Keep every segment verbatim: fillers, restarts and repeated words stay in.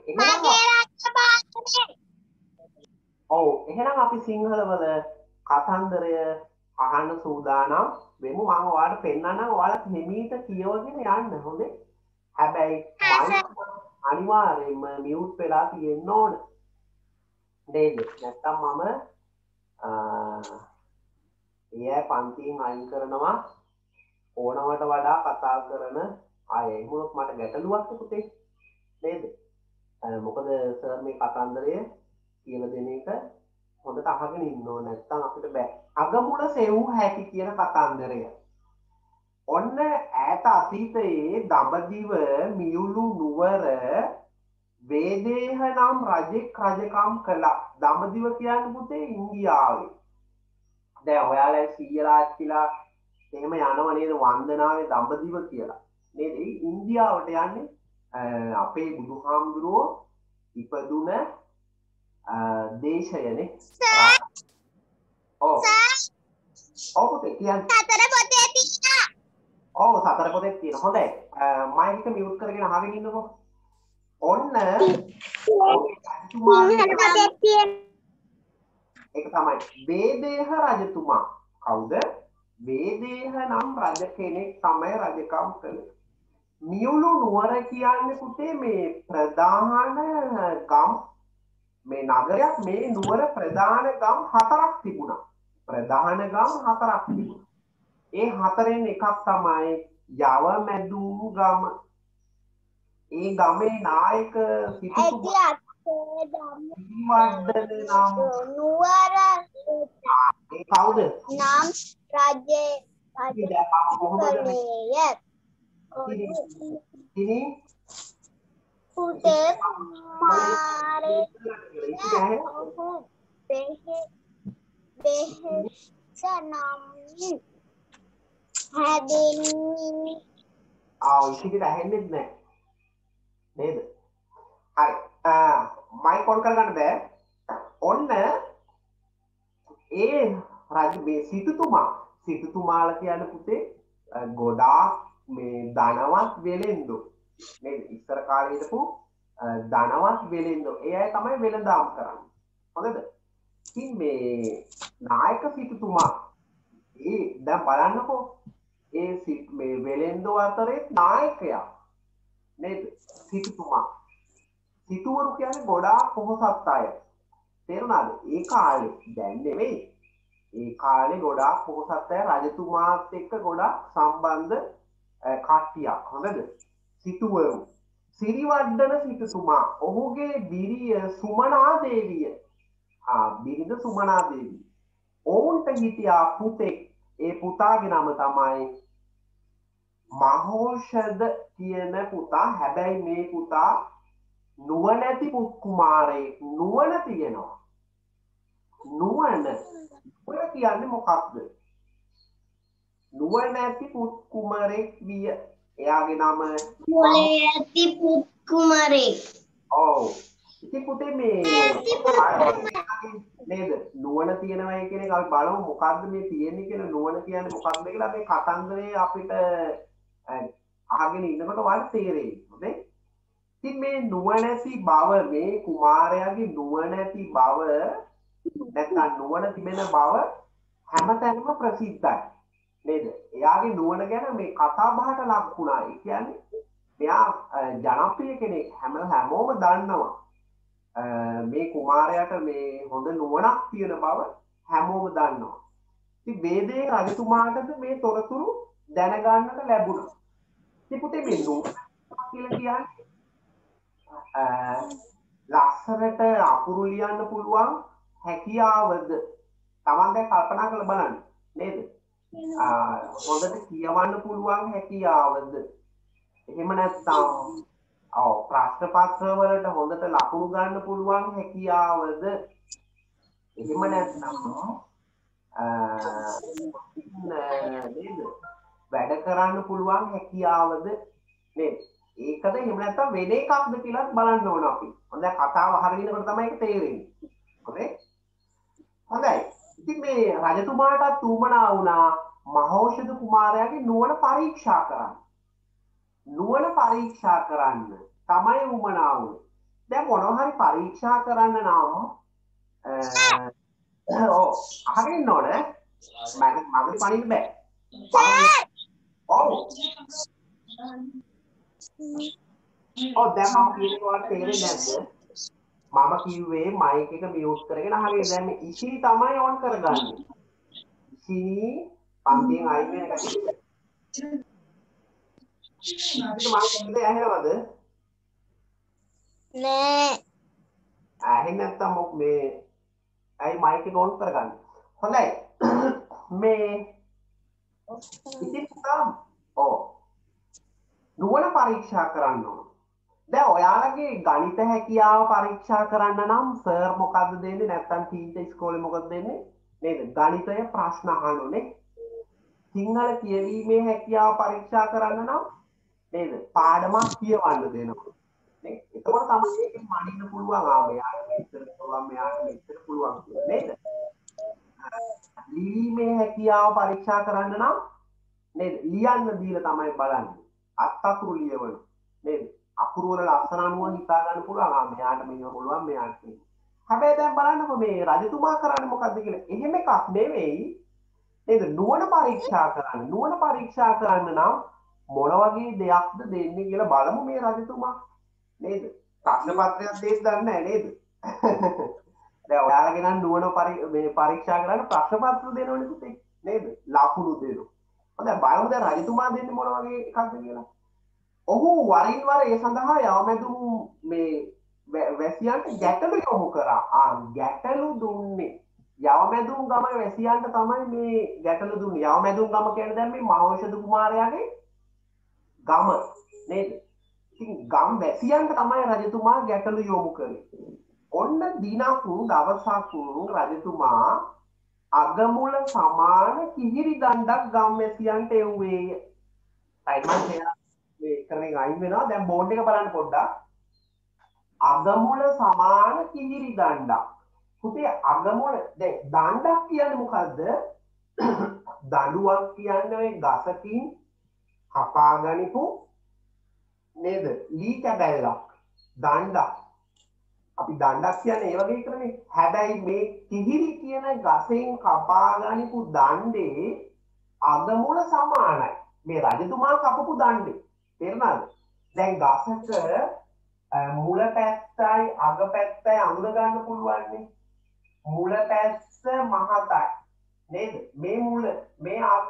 එහෙනම් ඔව් එහෙනම් අපි සිංහල වල කතන්දරය අහන්න සූදානම් වෙමු. මම ඔයාලට පෙන්නන්නම්. ඔයාලත් හිමීට කියවගෙන යන්න. හොඳේ. හැබැයි අනිවාර්යයෙන්ම මියුට් වෙලා තියෙන්න ඕන. නේද? නැත්තම් මම ඒ පන්තියෙන් අයින් කරනවා. ඕනවට වඩා කතා කරන අය. එහෙමොත් මට ගැටලුවක් පුතේ. නේද? මොකද සර් මේ කතන්දරය කියලා දෙන එක හොඳට අහගෙන ඉන්න ඕන. නැත්තම් අපිට බෑ. අගමුල සෙව් හැකි කියන කතන්දරය. ඔන්න ඈත අතීතයේ දඹදිව මියුළු නුවර වේදේහ නම් රජෙක් රජකම් කළා. දඹදිව කියන්නේ පුතේ ඉන්දියාවේ. දැන් ඔයාලා සීයලා ඇත්තිලා එහෙම යනව නේද වන්දනාවේ දඹදිව කියලා. නේද? ඒ ඉන්දියාවට යන්නේ අපේ බුදුහාමුදුරුවෝ ඉපදුන දේශයනේ. ඔව්. ඔව් පුතේ කියන්නේ සතර පොතේ තියෙනවා. ඔව් සතර පොතේ තියෙනවා. හොඳයි. මයික් එක මියුට් කරගෙන අහගෙන ඉන්නකෝ. ඔන්න ඒක තමයි වේදේහ රජතුමා. කවුද? වේදේහ නම් රජ කෙනෙක් තමයි රජකම් කළේ. මියුළු නුවර කියන්නේ පුතේ මේ ප්‍රධාන ගම් මේ නගරයක්. මේ නුවර ප්‍රධාන ගම් හතරක් තිබුණා. ප්‍රධාන ගම් හතරක් තිබුණා. ඒ හතරෙන් එකක් තමයි යවමැදුම් ගම. ඒ ගමේ නායක සිටුතුමා වඩ්ඩන නම් නුවර ඒ කවුද? නම් රජේ රජකලේය. ඉතින් පුතේ මාරේ බෙහෙ බෙහෙසනම් හැදෙන්නේ ආ ඉතින් ඇහෙන්නේ නැහැ නේද? හරි. මයික් ඔන් කරගන්න බෑ. ඔන්න ඒ රජ මේ සිටුතුමා සිටුතුමාලා කියන්නේ පුතේ ගොඩාක් මේ ධනවත් වෙලෙන්දෝ නේද? ඉස්සර කාලේ හිටපු ධනවත් වෙලෙන්දෝ. ඒ අය තමයි වෙළඳාම් කරන්නේ. හොඳද? ඉතින් මේ නායක සිටුතුමා ඒ දැන් බලන්නකෝ ඒ මේ වෙලෙන්දෝ අතරේ නායකයා නේද? සිටුතුමා. සිටුවරු කියන්නේ ගොඩාක් පොහොසත් අය. තේරුණාද? ඒ කාලේ දැන් නෙවෙයි. ඒ කාලේ ගොඩාක් පොහොසත් අය රජතුමාත් එක්ක ගොඩාක් සම්බන්ධ කට්ටියක්. හොඳද? සිටුවරු. සිරිවඩ්ඩන සිටුතුමා. ඔහුගේ බිරිය සුමනා දේවිය. ආ බිරිඳ සුමනා දේවිය. ඔවුන්ට හිටියා පුතෙක්. ඒ පුතාගේ නම තමයි මහෝෂධ කියන පුතා. හැබැයි මේ පුතා නුවණැති පුත් කුමාරයෙක්. නුවණ තියෙනවා. නුවණ නුවණ කියන්නේ මොකක්ද? නුවණැති පුත් කුමාරයෙක් විය. එයාගේ නම නුවණැති පුත් කුමාරයෙක්. ඔව්. ඉතින් පුතේ මේ නේද? නුවණ තියෙනවා කියන එක අපි බලමු මොකද්ද මේ තියෙන්නේ කියලා. නුවණ කියන්නේ මොකක්ද කියලා මේ කතන්දරේ අපිට අහගෙන ඉන්නකොට ඔයාලට තේරෙයි. හොඳේ? ඉතින් මේ නුවණැති බව මේ කුමාරයාගේ නුවණැති බව නැත්නම් නුවණ තිබෙන බව හැමතැනම ප්‍රසිද්ධයි. නේද? එයාගේ නුවණ ගැන මේ කතා බහට ලක් වුණා. ඒ කියන්නේ එයා ජනප්‍රිය කෙනෙක්. හැම හැමෝම දන්නවා. මේ කුමාරයාට මේ හොඳ නුවණක් තියෙන බව හැමෝම දන්නවා. ඉතින් වේදේ රජතුමාටද මේ තොරතුරු දැනගන්නට ලැබුණා. ඉතින් පුතේ මේ නුවණ කියලා කියන්නේ ලස්සනට අකුරු ලියන්න පුළුවන් හැකියාවද? Taman දැන් කල්පනා කරලා බලන්න නේද? හොඳට කියවන්න පුළුවන් හැකියාවද? එහෙම නැත්නම් ඔව් ප්‍රශ්න පත්‍ර වලට හොඳට ලකුණු ගන්න පුළුවන් හැකියාවද? එහෙම නැත්නම් නේද? වැඩ කරන්න පුළුවන් හැකියාවද? නේද? ඒකද එහෙම නැත්නම් වෙන එකක්ද කියලා බලන්න ඕන අපි. හොඳයි කතාව හරියනකොට තමයි ඒක තේරෙන්නේ. හොඳයි. හොඳයි. ඉතින් මේ රජතුමාටත් උවමනා වුණා මහෞෂධ කුමාරයාගේ නුවණ පරීක්ෂා කරන්න. නුවණ පරීක්ෂා කරන්න තමයි උවමනා වුනේ. දැන් මොනවා හරි පරීක්ෂා කරන්න නම් ඔව් අහගෙන ඉන්න ඕනේ මම මගේ පණින්න බෑ ඔව් ඔව් දැන් මම කියන්නේ ඔයාලට තේරෙන්නේ නැද්ද මම කිව්වේ මයික් එක මියුට් කරගෙන අහගෙන දැන් මේ ඉසිරි තමයි ඔන් කරගන්නේ ඉසිරි පන්තියෙන් අයින් වෙන එක ඉතින් මම කියන්නේ ඇහෙනවද නෑ ඇහෙන්නේ නැත්තම් මොක මේ ඇයි මයික් එක ඔන් කරගන්නේ හොඳයි මේ ඉතින් පුතා ඔව් නුවණ පරීක්ෂා කරන්න ඕන දැන් ඔයාලගේ ගණිත හැකියාව පරීක්ෂා කරන්න නම් සර් මොකද්ද දෙන්නේ නැත්තම් ටීචර් ඉස්කෝලේ මොකද දෙන්නේ නේද ගණිතය ප්‍රශ්න අහනෝනේ සිංහල කියවීමේ හැකියාව පරීක්ෂා කරන්න නම් නේද පාඩමක් කියවන්න දෙනවා නේ එතකොට තමයි ඒකෙන් මනින්න පුළුවන් ආ මෙයාට මෙච්චර පුළුවන් මෙයාට මෙච්චර පුළුවන් කියලා නේද ලිවීමේ හැකියාව පරීක්ෂා කරන්න නම් නේද ලියන්න දීලා තමයි බලන්නේ අත් අකුරු ලියවන නේද අකුරු වල ලස්සන අනුව හිතා ගන්න පුළුවන් ආ මෙයාට මේක පුළුවන් මෙයාට මේක හැබැයි දැන් බලන්නකො මේ රජතුමා කරන්නේ මොකද්ද කියලා එහෙම එකක් නෙවෙයි නේද නුවණ පරීක්ෂා කරන්න නුවණ පරීක්ෂා කරන්න නම් මොන වගේ දෙයක්ද දෙන්නේ කියලා බලමු මේ රජතුමා නේද ප්‍රශ්න පත්‍රයක් දෙන්න දන්නේ නැහැ නේද දැන් ඔයාලගේ නම් නුවණ මේ පරීක්ෂා කරන්න ප්‍රශ්න පත්‍ර දෙනවනේ පුතේ නේද ලකුණු දෙනවා හොඳයි බලමු දැන් රජතුමා දෙන්නේ මොන වගේ එකක්ද කියලා ඔහු වරින් වර ඒ සඳහා යවමැදුම් මේ වැසියන්ට ගැටලු යොමු කරා ආ ගැටලු දුන්නේ යවමැදුම් ගම වැසියන්ට තමයි මේ ගැටලු දුන්නේ යවමැදුම් ගම කියන්නේ දැන් මේ මහෞෂධ කුමාරයාගේ ගම නේද ඉතින් ගම් වැසියන්ට තමයි රජතුමා ගැටලු යොමු කරේ ඔන්න දිනක් දවසක් රජතුමා අගමුල සමාන කිහිරි දණ්ඩක් ගම් වැසියන්ට එව්වේ අයිමන් කියලා මේ කරමින් අයින් වෙනවා දැන් බෝඩ් එක බලන්න පොඩ්ඩක් අගමුල සමාන කිහිරි දණ්ඩක් පුතේ අගමුල දැන් දණ්ඩක් කියන්නේ මොකද්ද දඬුවම් කියන්නේ ඔය ගසකින් කපා ගනිපු නේද ලී කැබැල්ලක් දණ්ඩක් අපි දණ්ඩක් කියන්නේ ඒ වගේ කරන්නේ හැබැයි මේ කිහිරි කියන ගසෙන් කපා ගනිපු දණ්ඩේ අගමුල සමානයි මේ රජතුමා කපපු දණ්ඩේ තේරුණාද දැන් ගසක මුල පැත්තයි අග පැත්තයි අඳුර ගන්න පුළුවන් නේ මුල පැත්ත මහතයි නේද මේ මුල මේ අග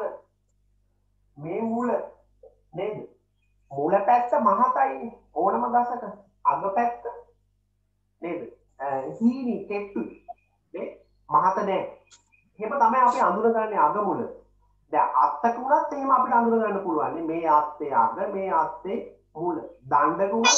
මේ මුල නේද මුල පැත්ත මහතයි ඕනම ගසක අග පැත්ත නේද හීනි කෙට්ටු නේ මහත නෑ එහෙම තමයි අපි අඳුරගන්නේ අග මුල දැන් අත්තක උනත් එහෙම අපිට අඳුර ගන්න පුළුවන් නේ මේ අත්තේ අග මේ අත්තේ මුල දණ්ඩක උනත්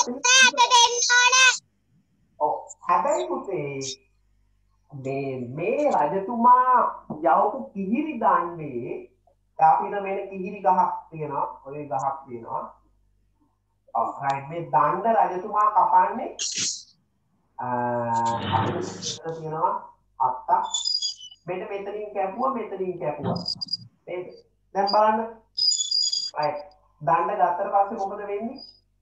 ඔව් හැබැයි පුතේ මේ මේ රජතුමා යවපු කිහිරි දණ්ඩේ අපිට මේන කිහිරි ගහක් තියෙනවා ඔය ගහක් තියෙනවා ඔව් රයිට් මේ දණ්ඩ රජතුමා කපන්නේ අපිට තියෙනවා අත්ත මෙන්න මෙතනින් කැපුවා මෙතනින් කැපුවා නේද දැන් බලන්න රයිට් දණ්ඩ ගත්තට පස්සේ මොකද වෙන්නේ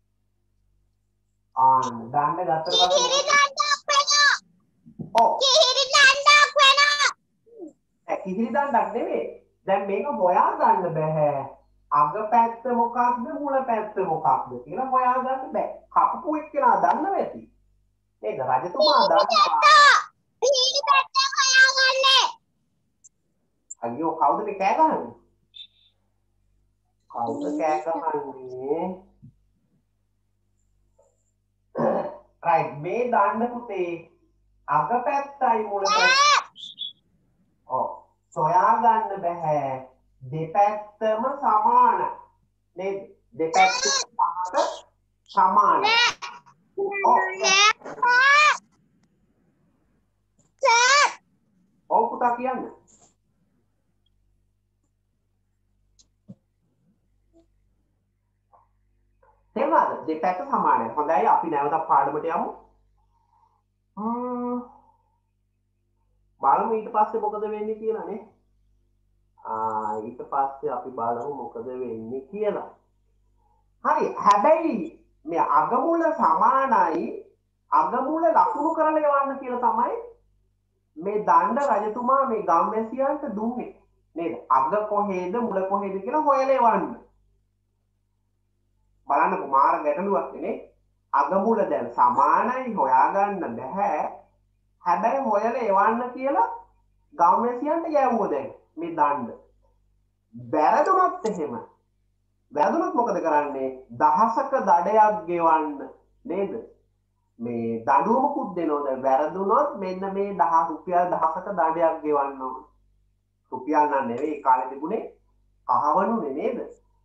ආන්න දණ්ඩ ගත්තට පස්සේ කිහිරි දණ්ඩක් වෙනවා ඔව් කිහිරි දණ්ඩක් වෙනවා ඒ කිහිරි දණ්ඩක් නෙවෙයි දැන් මේක හොයා ගන්න බෑ අග පැත්ත මොකක්ද මුල පැත්ත මොකක්ද කියලා හොයා ගන්න බෑ කපපු එක්කෙනා දන්නව ඇති නේද රජතුමා දන්නවා කිහිරි පැත්ත හොයාගන්නේ අයියෝ කවුද මේ කෑ ගහන්නේ කවුද කෑ ගහන්නේ රයිට් මේ දාන්න පුතේ අග පැත්තයි මුල පැත්ත ඔව් සොයා ගන්න බෑ දෙපැත්තම සමාන නේද දෙපැත්ත සමාන ඔව් සර් ඔව් පුතා කියන්න තේරුණාද දෙපැත්ත සමානයි හොඳයි අපි නැවත පාඩමට යමු හ්ම් බලමු ඊට පස්සේ මොකද වෙන්නේ කියලා නේ ආ ඊට පස්සේ අපි බලමු මොකද වෙන්නේ කියලා හරි හැබැයි මේ අගමුල සමානයි අගමුල ලකුණු කරලා යවන්න කියලා තමයි මේ දණ්ඩ රජතුමා මේ ගම්වැසියන්ට දුන්නේ නේද? අග කොහෙද මුල කොහෙද කියලා හොයලා යවන්න. බලන්නකො මාර ගැටලුවක් නේ. අගමුල දැන් සමානයි හොයාගන්න බෑ. හැබැයි හොයලා එවන්න කියලා ගම්වැසියන්ට යවුවා දැන් මේ දණ්ඩ. වැරදුනොත් එහෙම. වැරදුනොත් මොකද කරන්නේ? දහසක දඩයක් ගෙවන්න නේද? මේ දඬුවමකුත් දෙනවා. දැන් වැරදුනොත් මෙන්න මේ දහ රුපියල් දහසක දඩයක් ගෙවන්න ඕන. රුපියල් නන් නෙවෙයි කාලේ තිබුණේ කහවණුනේ නේද?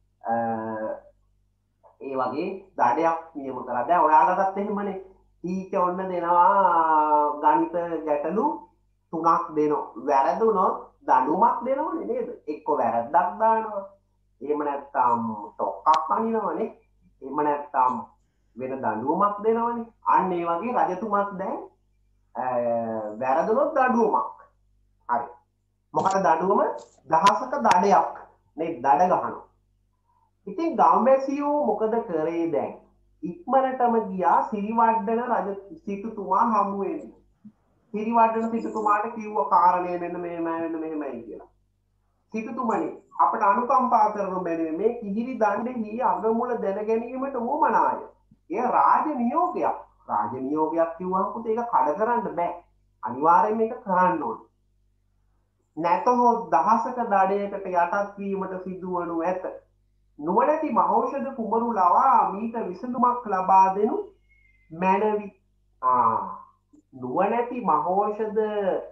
ඒ වගේ දඩයක් නියම කරා. දැන් ඔයාලටත් එහෙමනේ. ටීචර් ඔන්න දෙනවා ගණිත ගැටලු තුනක් දෙනවා. වැරදුනොත් දඬුවමක් දෙනවනේ නේද? එක්ක වැරද්දක් දානවා. එහෙම නැත්නම් ටොක්ක්ක් අනිනවනේ. එහෙම නැත්නම් වෙන දඬුවමක් දෙනවනේ. අන්න ඒ වගේ රජතුමාත් දැන් වැරදුනොත් දඬුවමක්. හරි. මොකද දඬුවම දහසක දඩයක් නේ දඩ ගහනවා. ඉතින් ගම්වැසියෝ මොකද කරේ දැන්? ඉක්මනටම ගියා සිරිවඩ්ඩන රජ සිටුතුමා හමු වෙන්න. සිරිවඩ්ඩන සිටුතුමාට කිව්ව කාරණේ මෙන්න මෙහෙමයි මෙන්න මෙහෙමයි කියලා. සිටුතුමනි අපට අනුකම්පා කරන බැරි මේ කිහිරි දණ්ඩෙහි අගමුල දැන ගැනීමට උවමනාය. ඒ රාජ නියෝගයක්. රාජ නියෝගයක් කිව්වම පුතේ ඒක කඩ කරන්න බෑ. අනිවාර්යයෙන් මේක කරන්න ඕනේ. නැතහොත් දහසක දඩයකට යටත් වීමට සිදුවනු ඇත. නුවණැති මහෞෂධ කුමරු ලවා මීට විසඳුමක් ලබා දෙනු මැනවි. ආ නුවණැති මහෞෂධ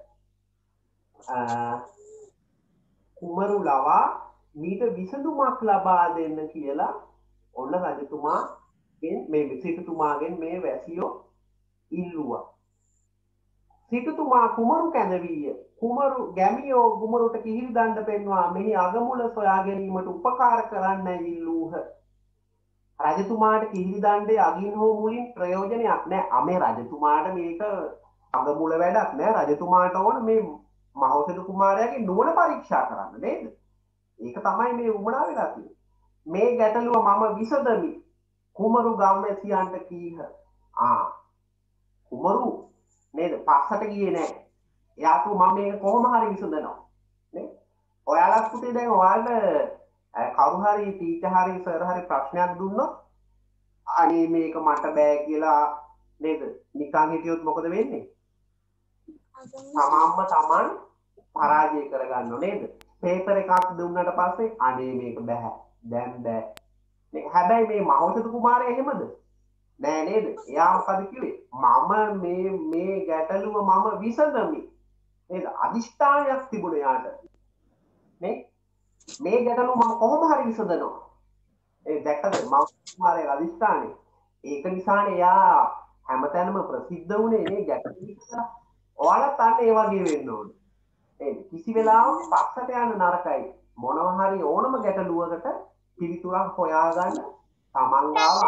කුමරු ලවා මීට විසඳුමක් ලබා දෙන්න කියලා ඔන්න රජතුමාගෙන් මේ සිටුතුමාගෙන් මේ වැසියෝ ඉල්ලුවා. සිටුතුමා කුමරු කැඳවීය. කුමරු ගැමියෝ කුමරුට කිහිරි දණ්ඩ පෙන්වා මෙහි අගමුල සොයා ගැනීමට උපකාර කරන්න ඉල්ලූහ. රජතුමාට කිහිරි දණ්ඩේ අගින් හෝ මුලින් ප්‍රයෝජනයක් නැහැ. අමේ රජතුමාට මේක අගමුල වැඩක් නෑ. රජතුමාට ඕන මේ මහෞෂධ කුමාරයාගේ නුවණ පරීක්ෂා කරන්න නේද? ඒක තමයි මේ උමනා වෙලා තියෙන්නේ. මේ ගැටලුව මම විසඳමි. කුමරු ගම්වැසියන්ට කීහ. ආ කුමරු නේද පස්සට ගියේ නෑ. එයා කිව්ව මම මේක කොහොම හරි විසඳනවා නේ. ඔයාලත් පුතේ දැන් ඔයාලට කවුරු හරි ටීචර් හරි සර් හරි ප්‍රශ්නයක් දුන්නොත් අනේ මේක මට බෑ කියලා නේද නිකන් හිටියොත් මොකද වෙන්නේ? තමන්ම තමන් පරාජය කරගන්නව නේද? පේපර් එකක් දුන්නට පස්සේ අනේ මේක බෑ දැන් බෑ. හැබැයි මේ මහෞෂධ කුමාරයා එහෙමද? නෑ නේද? එයා මොකද කිව්වේ? මම මේ මේ ගැටලුව මම විසඳමි. නේද? අදිෂ්ඨානයක් තිබුණා යාට. නේ? මේ ගැටලුව මම කොහොම හරි විසඳනවා. ඒ දැක්කද මහෞෂධ කුමාරයාගේ අදිෂ්ඨානය? ඒක නිසානේ එයා හැමතැනම ප්‍රසිද්ධ වුණේ මේ ගැටලුව නිසා. ඔයාලත් අන්න ඒ වගේ වෙන්න ඕනේ. නේද? කිසි වෙලාවක පස්සට යන නරකයි. මොනවා හරි ඕනම ගැටලුවකට පිළිතුරක් හොයාගන්න තමන් ගාව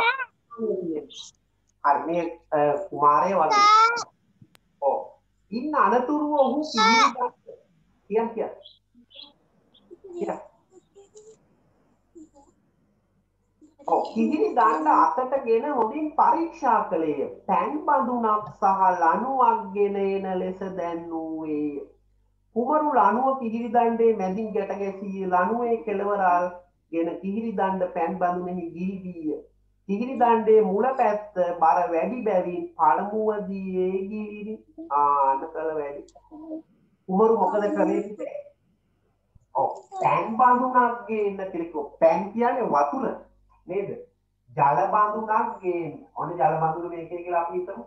හරි මේ කුමාරය වගේ. ඔව්. ඉන්න අනතුරුව ඔහු කිහිරි කියන් කියන්. කියන්. ඔව් කිහිරි දණ්ඩ අතටගෙන හොඳින් පරීක්ෂා කළේය. පෑන් බඳුනක් සහ ලණුවක් ගෙන එන ලෙස දැන්වූයේ. කුමරු ලණුව කිහිරි දණ්ඩේ මැදින් ගැට ගැසී ලණුවේ කෙළවර ගෙන කිහිරි දණ්ඩ පෑන් බඳුනෙහි ගිලිවීය. කිහිරි දණ්ඩේ මුල පැත්ත බර වැඩි බැවින් පළමුවදී ඒ ගිලිරි ආන කළ වැඩි. කුමරු මොකද කරේ පුතේ? ඔව් පෑන් බඳුනක් ගේන්න කියලා. පෑන් කියන්නේ වතුර නේද? ජල බඳුනක් ගේන්න. ඔන්න ජල බඳුන මේකේ කියලා අපි හිතමු.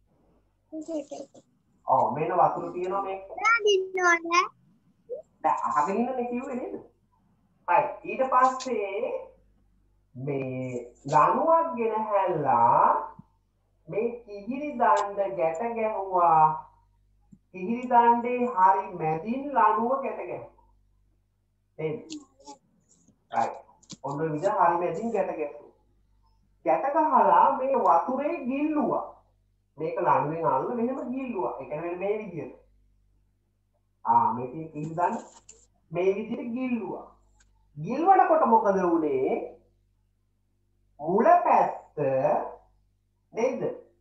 ඔව් මේන වතුර තියෙනවා මේක. දින්නෝනේ. දැන් අහගෙන ඉන්නනේ කිව්වේ නේද? හරි ඊට පස්සේ මේ ලණුවක් ගෙන හැල්ලා මේ කිහිරි දණ්ඩ ගැට ගැහුවා. කිහිරි දණ්ඩේ හරි මැදින් ලණුව ගැට ගැහුවා. නේද? හරි ඔන්න විදිහ හරි මැදින් ගැට ගැහුවා. ගැට ගහලා මේ වතුරේ ගිල්ලුවා. මේක ලණුවෙන් අල්ල මෙහෙම ගිල්ලුවා. ඒ කියන්නේ මේ විදිහට. ආ මේක කිහිරි දණ්ඩ මේ විදිහට ගිල්ලුවා. ගිල්වනකොට මොකද වුනේ? මුල පැත්ත නේද?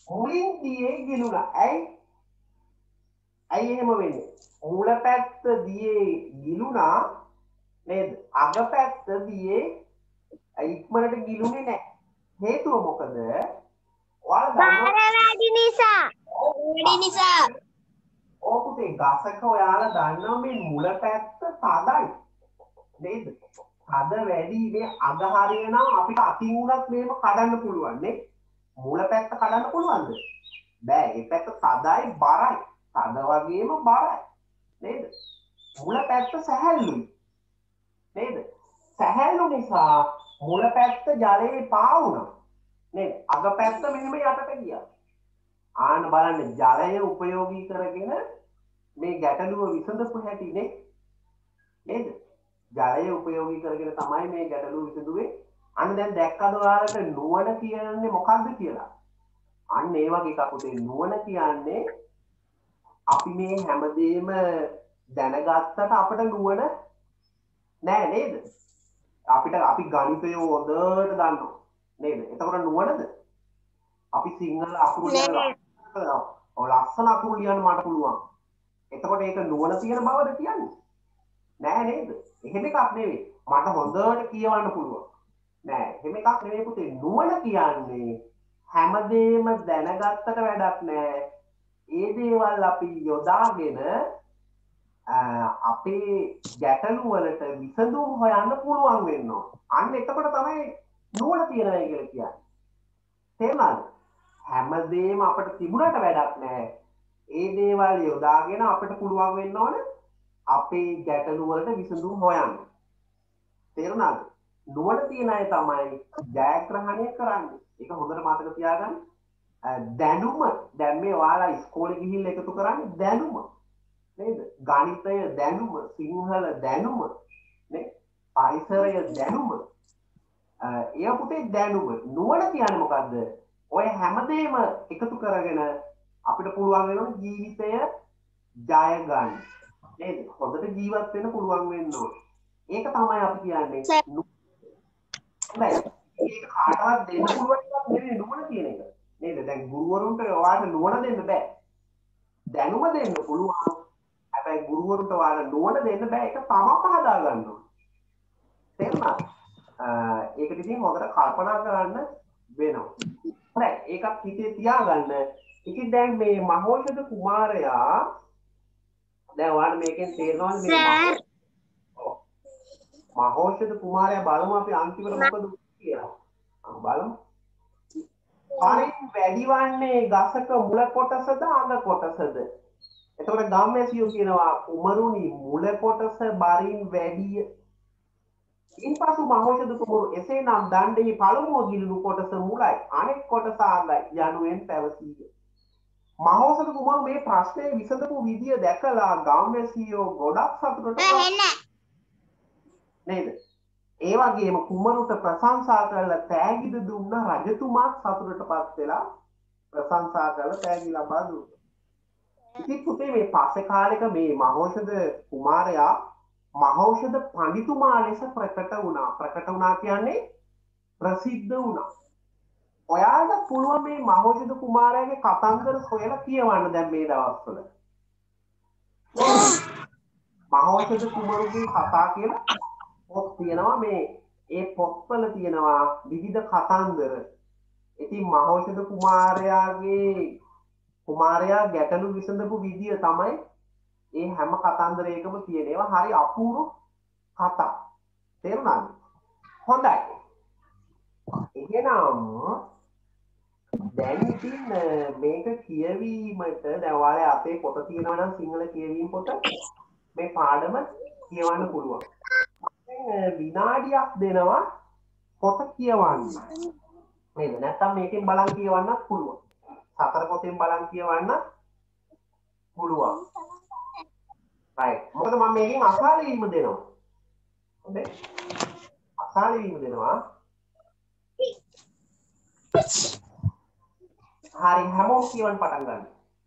මුලින් දියේ ගිලුණා. ඇයි? ඇයි එහෙම වෙන්නේ? මුල පැත්ත දියේ ගිලුණා නේද? අග පැත්ත දියේ ඉක්මනට ගිලුනේ නැහැ. හේතුව මොකද? ඔයාලා දන්නවා බාර වැඩි නිසා. වැඩි නිසා. ඔව් පුතේ ගසක ඔයාලා දන්නවා මේ මුල පැත්ත තදයි. නේද? තද වැඩි මේ අග හරියනම් අපිට අතින් උනත් මේව කඩන්න පුළුවන් නේ. මුල පැත්ත කඩන්න පුළුවන්ද? බෑ. ඒ පැත්ත තදයි බරයි. තද වගේම බරයි. නේද? මුල පැත්ත සැහැල්ලුයි. නේද? සැහැල්ලු නිසා මුල පැත්ත ජලයේ පාවුණා. නේද? අග පැත්ත මෙහෙම යටට ගියා. ආන්න බලන්න ජලය උපයෝගී කරගෙන මේ ගැටලුව විසඳපු හැටි නේ. නේද? ජලය උපයෝගී කරගෙන තමයි මේ ගැටලුව විසඳුවේ. අන්න දැන් දැක්කද ඔයාලට නුවණ කියන්නේ මොකක්ද කියලා? අන්න ඒ වගේ එකක් උතේ නුවණ කියන්නේ අපි මේ හැමදේම දැනගත්තට අපිට නුවණ නෑ නේද? අපිට අපි ගණිතය හොඳට දන්නවා නේද? එතකොට නුවණද? අපි සිංහල අකුරු ලියන්න ඔය ලස්සන අකුරු ලියන්න මට පුළුවන්. එතකොට ඒක නුවණ තියෙන බවද කියන්නේ? නෑ නේද? එහෙම එකක් නෙවෙයි. මට හොඳට කියවන්න පුළුවන්. නෑ, එහෙම එකක් නෙවෙයි පුතේ. නුවණ කියන්නේ හැමදේම දැනගත්තට වැඩක් නෑ. ඒ දේවල් අපි යොදාගෙන අපේ ගැටලු වලට විසඳුම් හොයන්න පුළුවන් වෙනවා. අන්න එතකොට තමයි නුවණ තියනයි කියලා කියන්නේ. තේරුණාද? හැමදේම අපිට තිබුණට වැඩක් නෑ. ඒ දේවල් යොදාගෙන අපිට පුළුවන් වෙන්න ඕන අපේ ගැටලු වලට විසඳුම් හොයන්න. තේරුණාද? නුවණ තියන අය තමයි ජයග්‍රහණය කරන්නේ. ඒක හොඳට මතක තියාගන්න. දැනුම දැන් මේ ඔයාලා ඉස්කෝලේ ගිහිල්ලා එකතු කරන්නේ දැනුම. නේද? ගණිතය දැනුම, සිංහල දැනුම, නේ? පරිසරය දැනුම. ඒ පුතේ දැනුම. නුවණ කියන්නේ මොකද්ද? ඔය හැමදේම එකතු කරගෙන අපිට පුළුවන් වෙනවා ජීවිතය ජය ගන්න. නේද? හොඳට ජීවත් වෙන්න පුළුවන් වෙන්න ඕනේ. ඒක තමයි අපි කියන්නේ. හොඳයි. ඒක කාටවත් දෙන්න පුළුවන් එකක් නෙවෙයි නුවණ කියන එක. නේද? දැන් ගුරුවරුන්ට ඔයාලට නුවණ දෙන්න බෑ. දැනුම දෙන්න පුළුවන්. හැබැයි ගුරුවරුන්ට ඔයාලා නුවණ දෙන්න බෑ. ඒක තමම හදා ගන්න ඕනේ. තේරුණාද? ඒකට ඉතින් හොඳට කල්පනා කරන්න වෙනවා. හරි. ඒකත් හිතේ තියාගන්න. ඉතින් දැන් මේ මහෝෂධ කුමාරයා දැන් ඔයාලා මේකෙන් තේරෙනවද මේ මහෝෂධ කුමාරයා බලමු අපි අන්තිමට මොකද කියලා. බලමු. පරින් වැඩිවන්නේ ගසක මුල කොටසද අග කොටසද? එතකොට ගම්වැසියෝ කියනවා කුමරුනි මුල කොටස බරින් වැඩිය. ඉන්පසු මහෝෂධ කුමරු එසේනම් දණ්ඩෙහි පළමුව ගිලුණු කොටස මුලයි අනෙක් කොටස අගයි යනුවෙන් පැවසීය. මහෝෂධ කුමරු මේ ප්‍රශ්නේ විසඳපු විදිය දැකලා ගම්වැසියෝ ගොඩක් සතුටට නේද? ඒ වගේම කුමරුට ප්‍රශංසා කරලා තෑගිද දුන්න රජතුමාත් සතුටටපත් වෙලා ප්‍රශංසා කරලා තෑගි ලබා දුන්නා. ඉතින් පුතේ මේ පස්සේ කාලෙක මේ මහෞෂධ කුමාරයා මහෞෂධ පඬිතුමා ලෙස ප්‍රකට වුණා. ප්‍රකට වුණා කියන්නේ ප්‍රසිද්ධ වුණා. ඔයාලට පුළුවන් මේ මහෞෂධ කුමාරයාගේ කතන්දර සොයලා කියවන්න දැන් මේ දවස්වල. මහෞෂධ කුමරුගේ කතා කියලා පොත් තියෙනවා මේ ඒ පොත්වල තියෙනවා විවිධ කතන්දර. ඉතින් මහෞෂධ කුමාරයාගේ කුමාරයා ගැටලු විසඳපු විදිය තමයි ඒ හැම කතන්දරයකම තියෙන ඒවා හරි අපූර්ව කතා. තේරුණාද? හොඳයි. එහෙනම් දැන් ඉතින් මේක කියවීමට දැන් ඔයාලා අපේ පොත තියෙනවා නම් සිංහල කියවීම පොත මේ පාඩම කියවන්න පුළුවන්. විනාඩියක් දෙනවා පොත කියවන්න. නේද? නැත්තම් මේකෙන් බලන් කියවන්නත් පුළුවන්. සතර පොතෙන් බලන් කියවන්න පුළුවන්. right. මොකද මම මේකෙන් අසාල වීම දෙනවා. හොඳයි. අසාල වීම දෙනවා. හරි හැමෝම කියවන්න පටන් ගන්න.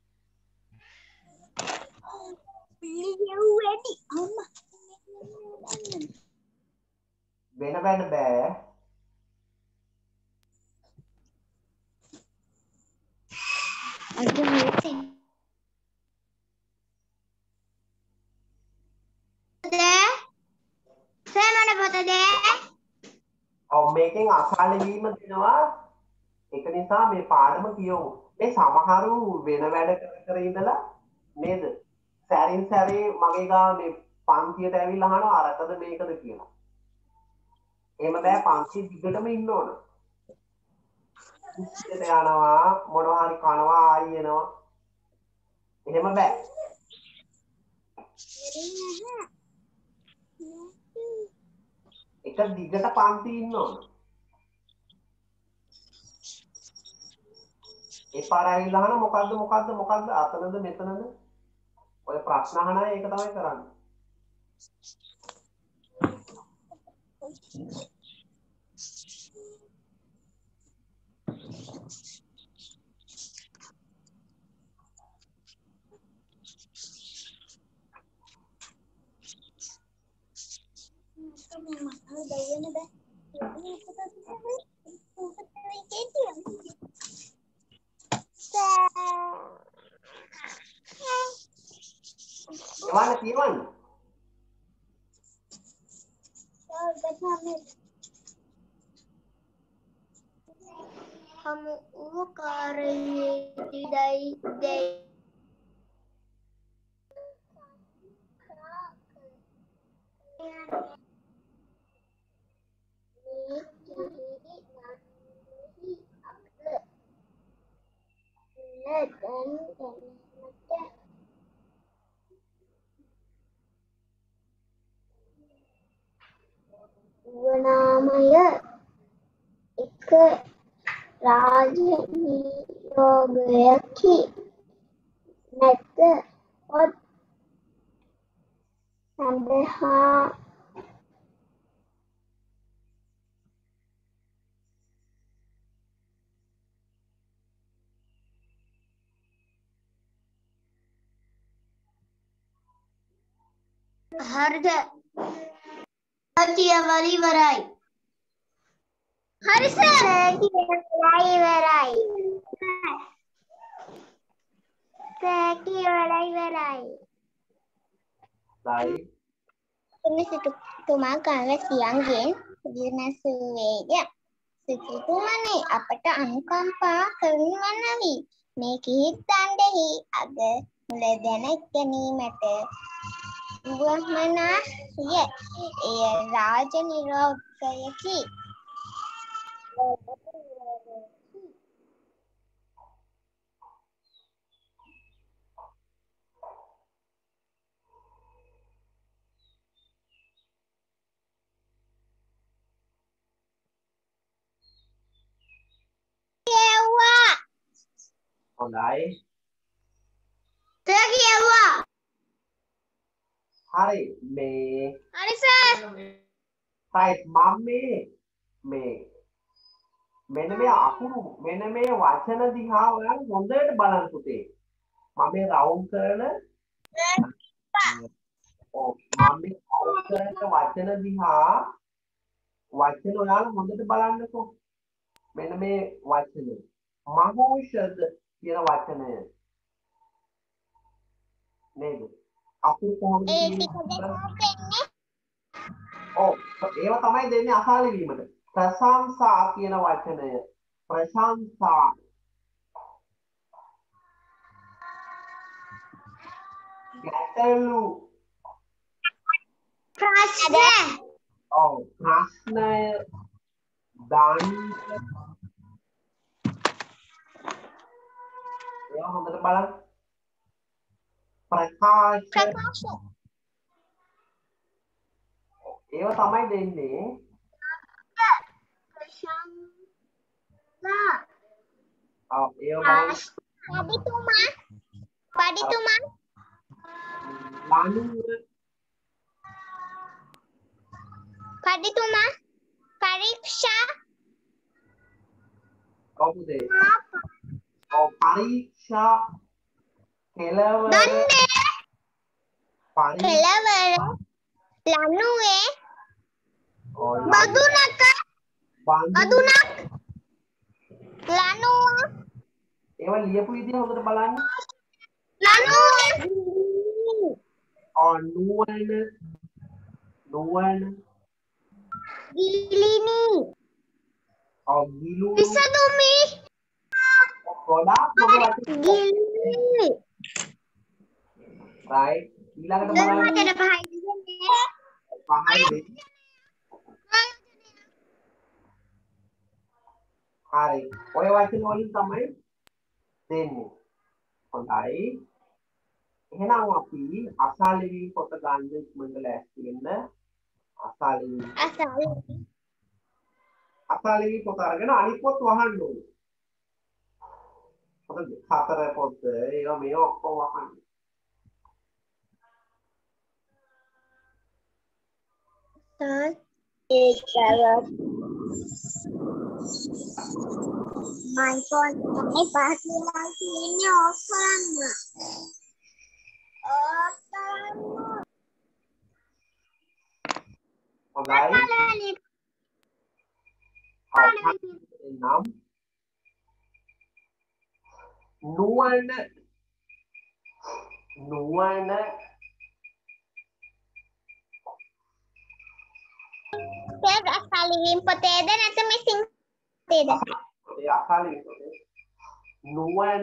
පිළියෙව් වැඩි අම්මා. වෙන වෙන බෑ. අද මේකේ සෑමන පොතද ඔව් මේකෙන් අසාල වීම දෙනවා ඒක නිසා මේ පාඩම කියවමු මේ සමහරු වෙන වැඩ කර කර ඉඳලා නේද සැරින් සැරේ මගේ ගාව මේ පන්තියට ඇවිල්ලා අහනවා අරකද මේකද කියලා එහෙම බෑ පන්ති දිගටම ඉන්න ඕන ඉස්සෙට යනවා මොනවා හරි කනවා ආයි එනවා එහෙම බෑ එක දිගට පන්ති ඉන්න ඕන ඒ පාර ඇවිල්ලා අහන මොකද්ද මොකද්ද මොකද්ද අතනද මෙතනද ඔය ප්‍රශ්න අහන අය ඒක තමයි කරන්නේ එවන්න කියවන්න හමු වූ කාර්යයේදී දැයි වනාමය එක රාජ නියෝගයකි නැත පොත් සඳහා හරිද කියවල ඉවරයි හරි සර් කියවල ඉවරයි සර් කියවල ඉවරයි සයි සිටුතුමා ගාවැසියන්ගෙන් විනාශුවේය සිටුතුමනි අපට අනුකම්පා කරනවනවි මේ කිහිත්තන්දෙහි අද මුල දැන ගැනීමට වුවමනා සිය එය රාජ නිරෝගයකි හොඳයි සර් කියවුවා හරි මේ හරි සර් right මම මේ මේ මෙන්න මේ අකුරු මෙන්න මේ වචන දිහා ඔයාලා හොඳට බලන්න පුතේ මම මේ රවුන්ඩ් කරන ඔව් මම මේ රවුන්ඩ් කරන වචන දිහා වචන ඔයාලා හොඳට බලන්නකෝ මෙන්න මේ වචන මහෝෂධ කියන වචනය නේද අකුරු කොහොමද ඒ ටික දෙන්නේ ඔව් ඒව තමයි දෙන්නේ අසාල වීමට ප්‍රශංසා කියන වචනය ප්‍රශංසා ගැටලු ප්‍රශ්න ඔව් ප්‍රශ්නය දන් ඒවා හොඳට බලන්න ප්‍රකාශ ප්‍රකාශ ඒවා තමයි දෙන්නේ ප්‍රශංසා ඔව් ඒවා බලන්න පඩිතුමා පඩිතුමා ලනුව පඩිතුමා පරීක්ෂා ඔව් පුතේ ඔව් පරීක්ෂා කෙලවර දන්නේ පරීක්ෂා කෙලවර ලනුවේ ඔව් බදුනක බඳු බදුනක් ලනුව ඒවා ලියපු විදිහ හොඳට බලන්න. ලනුව ඔව් නුවණ නුවණ ගිලිනි ඔව් ගිලුණු විසදුමි ගොඩාක් හොඳ වචන. ගිලිනි right ඊළඟට වචන බලන්න පහයි පහයි දෙක. හරි ඔය වචන වලින් තමයි දෙන්නේ. හොඳයි එහෙනම් අපි අසාලිවි පොත ගන්න ඉක්මනට ලෑස්ති වෙන්න. අසාලිවි අසල් අසාලිවි පොත අරගෙන අනිත් පොත් වහන්න ඕනේ. මොකද හතර පොත් ඒවා මේ ඔක්කොම වහන්න. සල් ඒකවත් my phone මේ පාස්ලා කියන්නේ ඔෆ් කරන්න ඔෆ් කරන්න හොඳයි නම් නුවණ නුවණ ඒක අසලින් පොතේද නැත්නම් මේ සිංහලේද ඒ අසාලිවි පොතේ නුවණ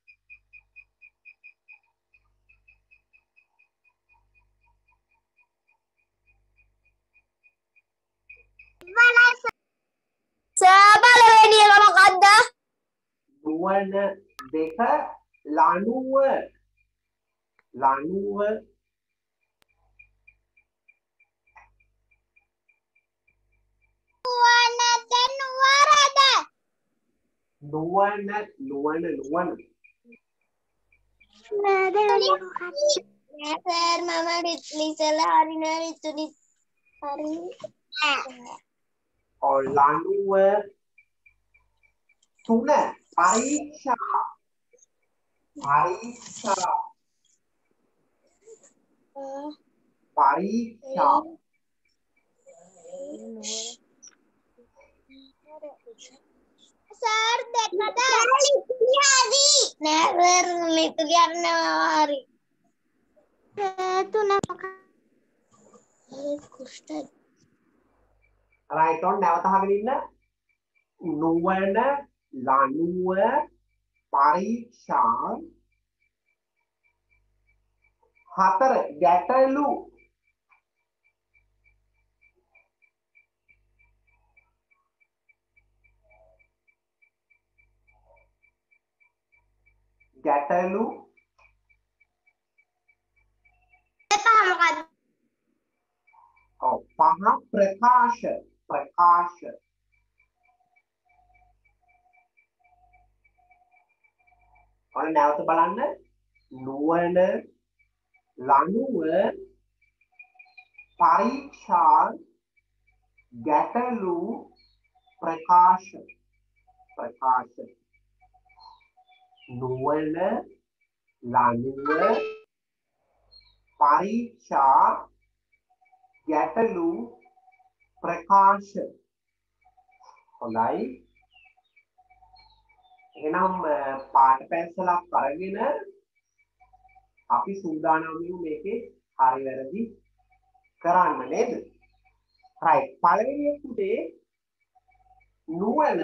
සබලවෙනි එක මොකද්ද නුවණ දෙක ලනුව ලනුව නුවණද නුවරද නුවණ නුවණ නුවණ නේද මොකක්ද නෑ සර් මම රිත්ලිසලා හරි නෑ රිතුනි හරි ලනුව තුන පරීක්ෂා පරීක්ෂා පරීක්ෂා සර් දෙකද ලිතුලියවි නෑ සර් ලිතුලියක් නවා හරි තුන මොකක්ද කුෂ්ඨ right on නැවත අහගෙන ඉන්න නුවණ ලනුව පරීක්ෂා හතර ගැටලු ගැටලු පහ මොකක්ද ඔව් පහ ප්‍රකාශ ප්‍රකාශ ඔන්න නැවත බලන්න නුවණ ලනුව පරීක්ෂා ගැටලු ප්‍රකාශ ප්‍රකාශ නුවණ ලනුව පරීක්ෂා ගැටලු ප්‍රකාශ හොඳයි එහෙනම් පාට පැන්සලක් අරගෙන අපි සූදානම් වෙමු මේකේ හරි වැරදි කරන්න නේද right පළවෙනි පුතේ නුවණ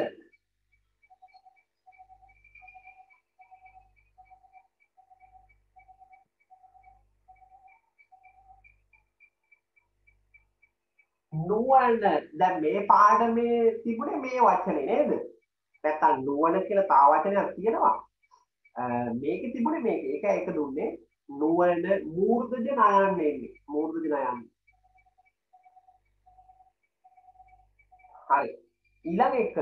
නුවණ දැන් මේ පාඩමේ තිබුණේ මේ වචනේ නේද නැත්තම් නුවණ කියලා තා වචනයක් තියෙනවා මේකේ තිබුණේ මේක ඒක එක දුන්නේ නුවණ මූර්ධජ නයන්නේ ඉන්නේ මූර්ධජ නයන්නේ හරි ඊළඟ එක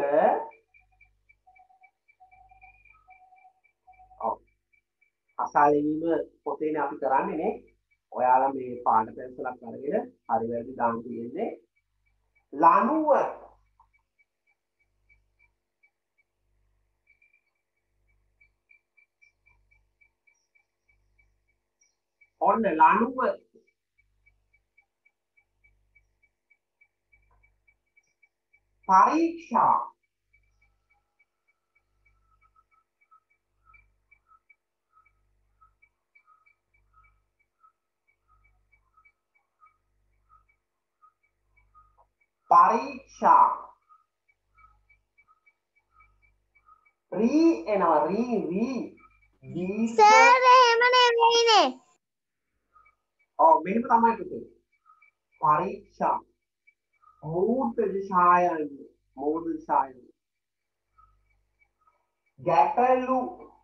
ඔව් අසාලෙවීම පොතේනේ අපි කරන්නේ නේ ඔයාලා මේ පාඩ පැන්සලක් අරගෙන හරි වැරදි දාන්න තියෙන්නේ ලනුව ඔන්න ලනුව පරීක්ෂා පරීක්ෂා री එනවා री री සර් එහෙම නෙවෙයිනේ. ඔව් මෙහෙම තමයි පුතේ. පරීක්ෂා මූර්ත දිශායන් මූර්ත දිශායන් ගැටලු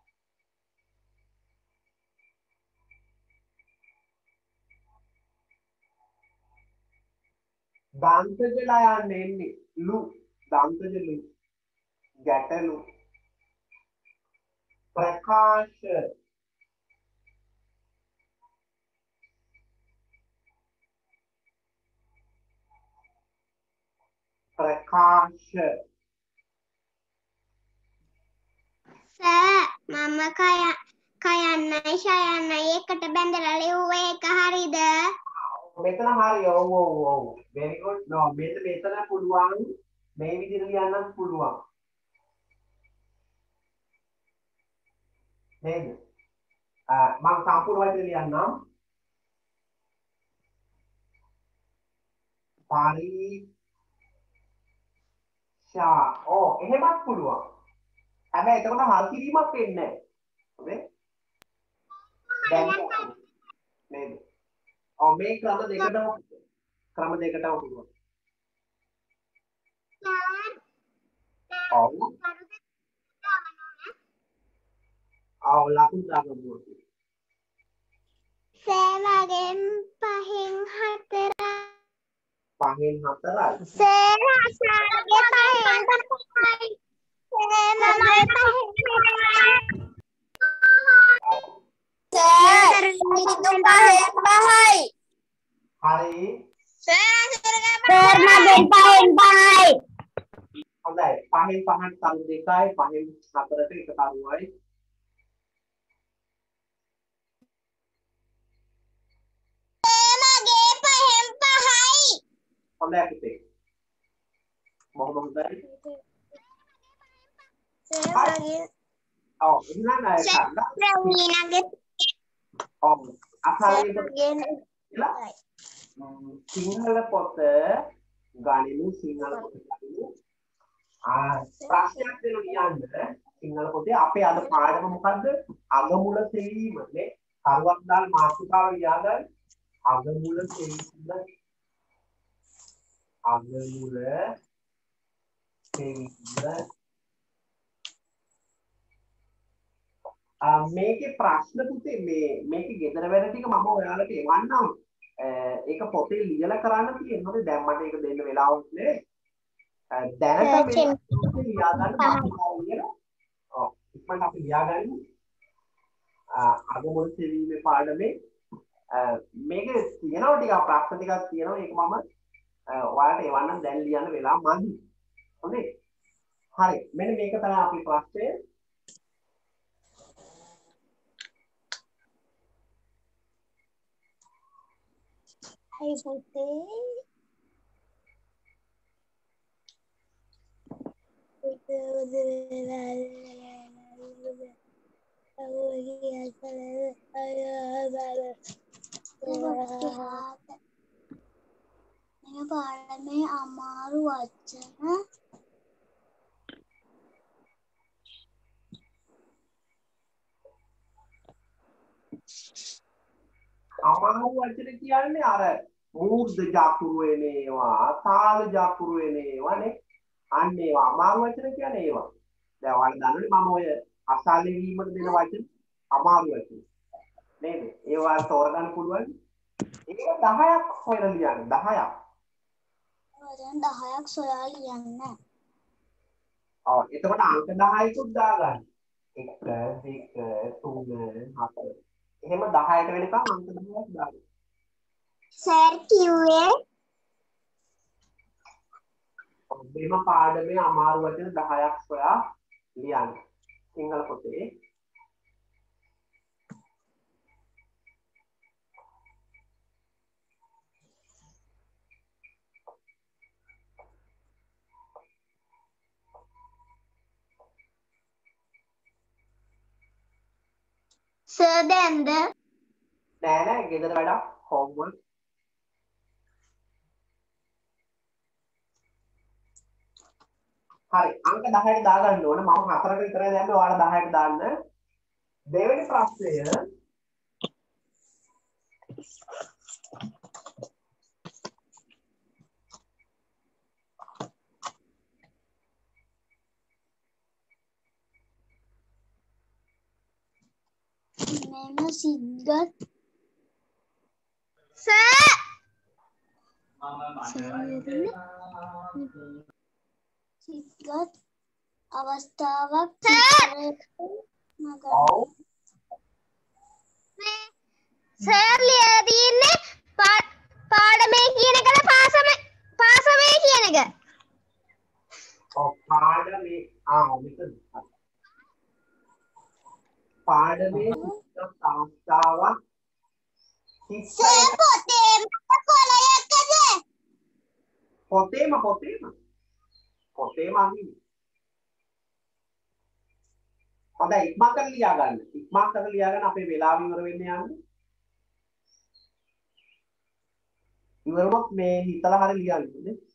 දන්තජලා යන්නේ එන්නේ ලු දන්තජලු ගැටලු प्रकाश प्रकाश සර් මම කය කයන්නයි ෂයන්නයි එකට බැඳලා ලිව්වේ ඒක හරිද? මෙතන හරි ඔව් ඔව් ඔව් very good no මෙතන මෙතන පුළුවන් මේ විදිහට ලියන්නත් පුළුවන් නේද? මම සම්පූර්ණ වචනේ ලියන්නම්. පරීක්ෂා ඕ එහෙමත් පුළුවන්. හැබැයි එතකොට හල් කිරීමක් වෙන්නේ නැහැ. හරි? නේද? ඔව් මේ ක්‍රම දෙකටම ක්‍රම දෙකටම පුළුවන්. ඔව්. ඔව් ලකුණු දාගමු. සෑවගෙන් පහෙන් හතරයි. පහෙන් හතරයි. සෑවගේ පහෙන් හතරයි. සෑමගේ පහෙන් හතරයි. සෑරගේ පහෙන් පහයි. හරි. සෑරගේ පහෙන් පහයි. හොඳයි. පහෙන් පහට තරු දෙකයි පහෙන් හතරට එක තරුවයි. හොඳයි පුතේ. බොහොම හොඳයි. සෑවගේ ඔව් එහෙනම් අය කරලා ප්‍රවීණගේ ඔව් අසාවෙන් සෑවගේ සිංහල පොත ගනිමු සිංහල පොත ගනිමු. ආ ප්‍රශ්නයක් දෙන්න ලියන්න සිංහල පොතේ අපේ අද පාඩම මොකද්ද? අගමුල සෙවීම නේ. කරුවක් දාලා මාතෘකාව ලියාගන්න. අගමුල සෙවීම අගමුල සෙවීම මේකේ ප්‍රශ්න පුතේ මේ මේකේ ගෙදර වැඩ ටික මම ඔයාලට එවන්නම්. ඒක පොතේ ලියලා කරන්න තියෙනවා. දැන් මට ඒක දෙන්න වෙලාවක් නෑ. දැනට මේ ලියා ගන්න මාතෘකාව කියලා. ඔව් ඉක්මනට අපි ලියා ගන්න. අගමුල සෙවීමේ පාඩමේ මේකේ තියෙනවා ටිකක් ප්‍රශ්න ටිකක් තියෙනවා. ඒක මම ඔයාලට එවන්නම් දැන් ලියන්න වෙලාව මදි. හොඳේ. හරි. මෙන්න මේක තමයි අපේ ප්‍රශ්නය. Hai putih. මේ පාඩමේ අමාරු වචන අමාරු වචන කියන්නේ අර මූර්ධ ජාකුරු වෙන ඒවා, තාල ජාකුරු වෙන ඒවා නේ. අන්න ඒවා අමාරු වචන කියන්නේ ඒවා. දැන් ඔයාලා දන්නවනේ මම ඔය අසාලේ වීමට දෙන වචන අමාරු වචන. නේද? ඒවා තෝරගන්න පුළුවන්. ඒක දහයක් හොයලා ලියන්න දහයක්. වචන දහයක් සොයා ලියන්න. ඔව් එතකොට අංක දහයකුත් දාගන්න. එක දෙක තුන හතර එහෙම දහයට වෙනකම් අංක දහයක් දාගන්න. සර් කිව්වේ මෙම පාඩමේ අමාරු වචන දහයක් සොයා ලියන්න. සිංහල පොතේ සර් දැන්ද නෑ නෑ ගෙදර වැඩක් homework හරි අංක දහයට දාගන්න ඕන මම හතරට විතරයි දැම්මේ ඔයාලා දහයට දාන්න දෙවෙනි ප්‍රශ්නය මෙම සිද්ගත් සර් සිද්ගත් අවස්ථාවක් ඔව් සර් ලියලා තියෙන්නේ පාඩමේ කියන එකද පාසමේ පාසමේ කියන එක ඔව් පාඩමේ ආ මෙතන පාඩමේ අවස්ථාවක් සර් පොතේ කොලයකද පොතේම පොතේම පොතේම අහිමි හොඳයි ඉක්මන් කරලා ලියා ගන්න ඉක්මන් කරලා ලියා ගන්න අපේ වෙලාව ඉවර වෙන්න යන්නේ ඉවරුනොත් මේ හිතලා හරිය ලියන්න නේ